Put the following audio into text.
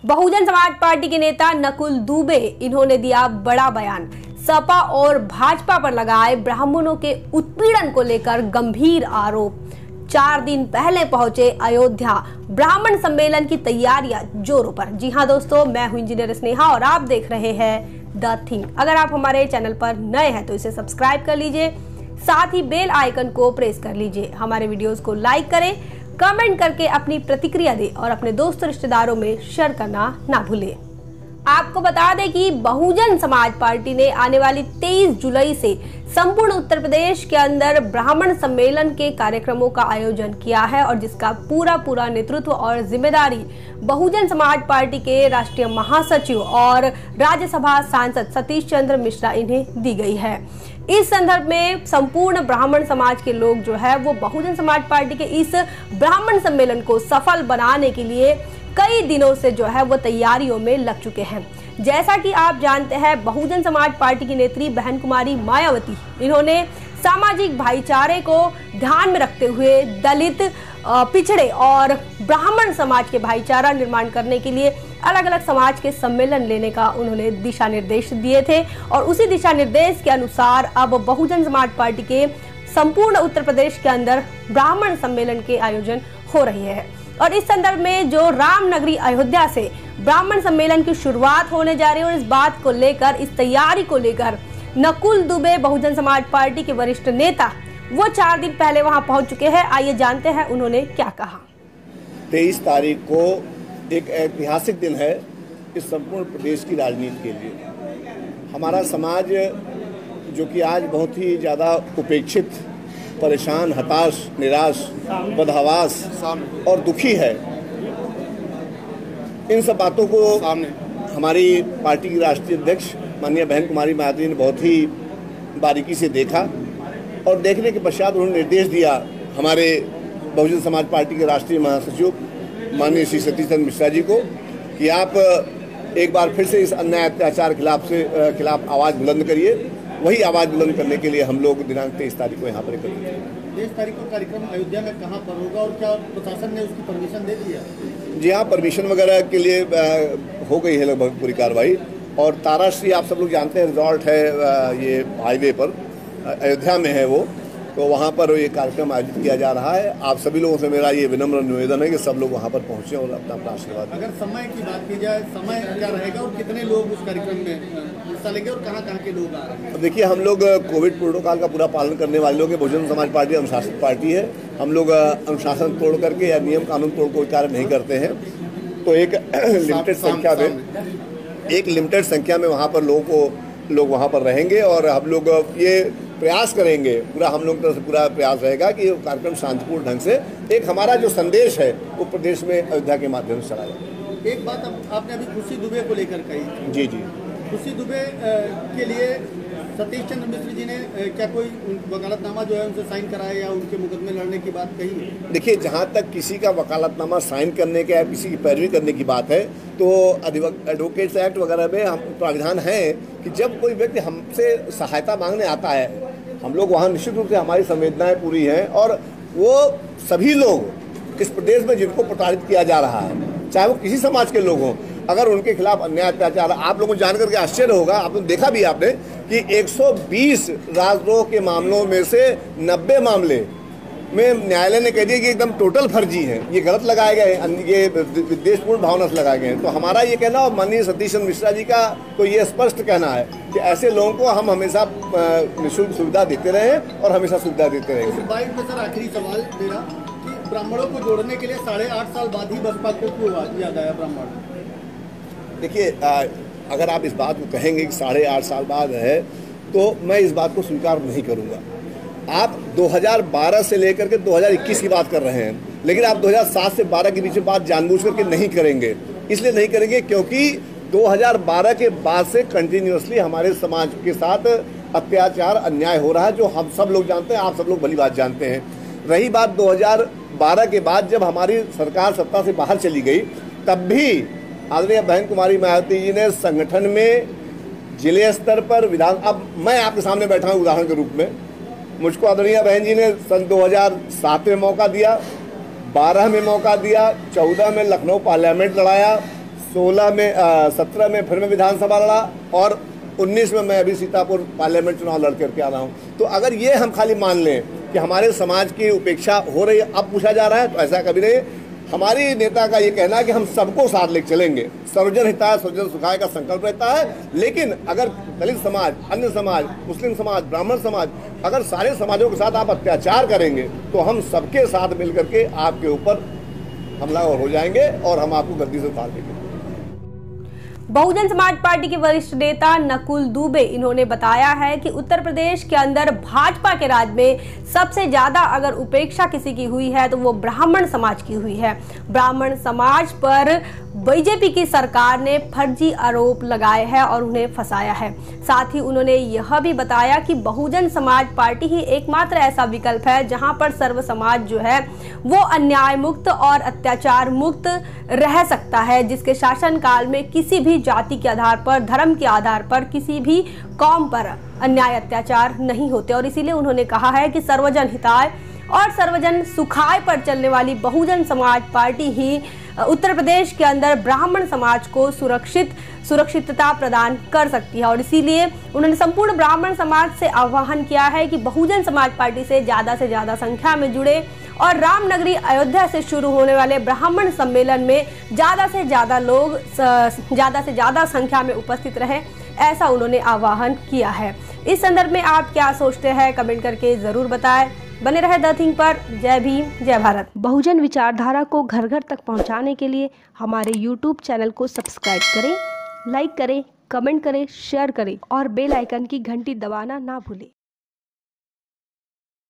Bahujan Samaj party के नेता नकुल दुबे इन्होंने दिया बड़ा बयान। सपा और भाजपा पर लगाए ब्राह्मणों के उत्पीड़न को लेकर गंभीर आरोप। 4 दिन पहले पहुंचे अयोध्या, ब्राह्मण सम्मेलन की तैयारियां जोरों पर। जी हां दोस्तों, मैं हूं इंजीनियर स्नेहा और आप देख रहे हैं द थिंग। अगर आप हमारे चैनल पर नए हैं तो इसे सब्सक्राइब कर लीजिए, साथ ही बेल आइकन को प्रेस कर लीजिए। हमारे वीडियोस को लाइक करें, कमेंट करके अपनी प्रतिक्रिया दें और अपने दोस्त रिश्तेदारों में शेयर करना ना भूलें। आपको बता दें कि बहुजन समाज पार्टी ने आने वाली 23 जुलाई से संपूर्ण उत्तर प्रदेश के अंदर ब्राह्मण सम्मेलन के कार्यक्रमों का आयोजन किया है और जिसका पूरा नेतृत्व और जिम्मेदारी बहुजन समाज पार्टी के राष्ट्रीय महासचिव और राज्यसभा सांसद सतीश चंद्र मिश्रा इन्हें दी गई है। इस संदर्भ में संपूर्ण ब्राह्मण समाज के लोग जो है वो बहुजन समाज पार्टी के इस ब्राह्मण सम्मेलन को सफल बनाने के लिए कई दिनों से जो है वो तैयारियों में लग चुके हैं। जैसा कि आप जानते हैं, बहुजन समाज पार्टी की नेत्री बहन कुमारी मायावती इन्होंने सामाजिक भाईचारे को ध्यान में रखते हुए दलित, पिछड़े और ब्राह्मण समाज के भाईचारा निर्माण करने के लिए अलग अलग समाज के सम्मेलन लेने का उन्होंने दिशा निर्देश दिए थे और उसी दिशा निर्देश के अनुसार अब बहुजन समाज पार्टी के संपूर्ण उत्तर प्रदेश के अंदर ब्राह्मण सम्मेलन के आयोजन हो रही है। और इस संदर्भ में जो रामनगरी अयोध्या से ब्राह्मण सम्मेलन की शुरुआत होने जा रही है और इस बात को लेकर, इस तैयारी को लेकर नकुल दुबे बहुजन समाज पार्टी के वरिष्ठ नेता वो 4 दिन पहले वहां पहुंच चुके हैं। आइए जानते हैं उन्होंने क्या कहा। 23 तारीख को एक ऐतिहासिक दिन है इस संपूर्ण प्रदेश की राजनीति के लिए। हमारा समाज जो कि आज बहुत ही ज़्यादा उपेक्षित, परेशान, हताश, निराश, बदहवास और दुखी है, इन सब बातों को हमारी पार्टी की राष्ट्रीय अध्यक्ष माननीय बहन कुमारी मायावती ने बहुत ही बारीकी से देखा और देखने के पश्चात उन्होंने निर्देश दिया हमारे बहुजन समाज पार्टी के राष्ट्रीय महासचिव माननीय श्री सतीश चंद्र मिश्रा जी को कि आप एक बार फिर से इस अन्याय अत्याचार खिलाफ आवाज़ बुलंद करिए। वही आवाज़ बुलंद करने के लिए हम लोग दिनांक 23 तारीख को यहाँ पर एकत्रित हैं। 23 तारीख को कार्यक्रम अयोध्या में कहाँ पर होगा और क्या प्रशासन ने उसकी परमिशन दे दी है? जी हाँ, परमिशन वगैरह के लिए हो गई है लगभग पूरी कार्रवाई। और ताराश्री आप सब लोग जानते हैं, रिजॉर्ट है ये हाईवे पर, अयोध्या में है वो, तो वहाँ पर ये कार्यक्रम आयोजित किया जा रहा है। आप सभी लोगों से मेरा ये विनम्र निवेदन है कि सब लोग वहाँ पर पहुँचे और अपना अपना आशीर्वाद। अगर समय की बात की जाए, समय क्या रहेगा और कितने लोग उस कार्यक्रम में हिस्सा लेंगे और कहाँ कहाँ के लोग आ रहे हैं? अब देखिए, हम लोग कोविड प्रोटोकॉल का पूरा पालन करने वाले लोग हैं। बहुजन समाज पार्टी अनुशासित पार्टी है। हम लोग अनुशासन तोड़ करके या नियम कानून तोड़ कोई कार्य नहीं करते हैं। तो एक लिमिटेड संख्या में वहाँ पर लोग वहाँ पर रहेंगे और हम लोग ये प्रयास करेंगे, पूरा हम लोग तरफ से पूरा प्रयास रहेगा कि कार्यक्रम शांतिपूर्ण ढंग से, एक हमारा जो संदेश है वो प्रदेश में अयोध्या के माध्यम से चला जाए। एक बात आपने अभी खुशी दुबे को लेकर कही। जी। खुशी दुबे के लिए सतीश चंद्र मिश्र जी ने क्या कोई वकालतनामा जो है उनसे साइन कराया या उनके मुकदमे लड़ने की बात कही है? देखिए, जहाँ तक किसी का वकालतनामा साइन करने का या किसी की पैरवी करने की बात है तो एडवोकेट्स एक्ट वगैरह में हम प्राविधान है कि जब कोई व्यक्ति हमसे सहायता मांगने आता है, हम लोग वहाँ निश्चित रूप से हमारी संवेदनाएं पूरी हैं और वो सभी लोग इस प्रदेश में जिनको प्रताड़ित किया जा रहा है, चाहे वो किसी समाज के लोग हों, अगर उनके खिलाफ अन्याय अत्याचार, आप लोगों को जानकर के आश्चर्य होगा, आपने देखा भी आपने कि 120 राजद्रोह के मामलों में से 90 मामले में न्यायालय ने कह दिया कि एकदम टोटल फर्जी हैं, ये गलत लगाए गए हैं, ये विद्वेषपूर्ण भावना से लगाए गए हैं। तो हमारा ये कहना और माननीय सतीश चंद्र मिश्रा जी का तो ये स्पष्ट कहना है कि ऐसे लोगों को हम हमेशा निःशुल्क सुविधा देते रहे और हमेशा सुविधा देते रहेंगे। सर, आखिरी सवाल मेरा कि ब्राह्मणों को जोड़ने के लिए 8.5 साल बाद ही बसपा को क्यों याद आया ब्राह्मण? देखिए, अगर आप इस बात को कहेंगे कि 8.5 साल बाद है तो मैं इस बात को स्वीकार नहीं करूंगा। आप 2012 से लेकर के 2021 की बात कर रहे हैं, लेकिन आप 2007 से 12 के बीच में बात जानबूझ करके नहीं करेंगे। इसलिए नहीं करेंगे क्योंकि 2012 के बाद से कंटिन्यूअसली हमारे समाज के साथ अत्याचार, अन्याय हो रहा है, जो हम सब लोग जानते हैं, आप सब लोग भली बात जानते हैं। रही बात 2012 के बाद जब हमारी सरकार सत्ता से बाहर चली गई, तब भी आदरणीय बहन कुमारी मायावती जी ने संगठन में जिले स्तर पर अब मैं आपके सामने बैठा हूँ उदाहरण के रूप में, मुझको आदरणीय बहन जी ने सन 2007 में मौका दिया, 12 में मौका दिया, 14 में लखनऊ पार्लियामेंट लड़ाया, 17 में फिर मैं विधानसभा लड़ा और 19 में मैं अभी सीतापुर पार्लियामेंट चुनाव लड़ करके आ रहा हूँ। तो अगर ये हम खाली मान लें कि हमारे समाज की उपेक्षा हो रही है, अब पूछा जा रहा है, तो ऐसा कभी नहीं। हमारी नेता का ये कहना है कि हम सबको साथ लेकर चलेंगे, सर्वजन हिताय सर्वजन सुखाय का संकल्प रहता है। लेकिन अगर दलित समाज, अन्य समाज, मुस्लिम समाज, ब्राह्मण समाज, अगर सारे समाजों के साथ आप अत्याचार करेंगे तो हम सबके साथ मिलकर के आपके ऊपर हमलावर हो जाएंगे और हम आपको गद्दी से उतार देंगे। बहुजन समाज पार्टी के वरिष्ठ नेता नकुल दुबे इन्होंने बताया है कि उत्तर प्रदेश के अंदर भाजपा के राज में सबसे ज्यादा अगर उपेक्षा किसी की हुई है तो वो ब्राह्मण समाज की हुई है। ब्राह्मण समाज पर बीजेपी की सरकार ने फर्जी आरोप लगाए हैं और उन्हें फंसाया है। साथ ही उन्होंने यह भी बताया कि बहुजन समाज पार्टी ही एकमात्र ऐसा विकल्प है जहां पर सर्व समाज जो है वो अन्याय मुक्त और अत्याचार मुक्त रह सकता है, जिसके शासन काल में किसी भी जाति के आधार पर, धर्म के आधार पर, किसी भी कौम पर अन्याय अत्याचार नहीं होते। और इसीलिए उन्होंने कहा है कि सर्वजन हिताय और सर्वजन सुखाय पर चलने वाली बहुजन समाज पार्टी ही उत्तर प्रदेश के अंदर ब्राह्मण समाज को सुरक्षितता प्रदान कर सकती है। और इसीलिए उन्होंने संपूर्ण ब्राह्मण समाज से आह्वान किया है कि बहुजन समाज पार्टी से ज़्यादा संख्या में जुड़े और रामनगरी अयोध्या से शुरू होने वाले ब्राह्मण सम्मेलन में ज़्यादा से ज़्यादा संख्या में उपस्थित रहे, ऐसा उन्होंने आह्वान किया है। इस संदर्भ में आप क्या सोचते हैं, कमेंट करके ज़रूर बताएं। बने रहे द थिंग पर। जय भीम, जय भारत। बहुजन विचारधारा को घर घर तक पहुंचाने के लिए हमारे YouTube चैनल को सब्सक्राइब करें, लाइक करें, कमेंट करें, शेयर करें और बेल आइकन की घंटी दबाना ना भूलें।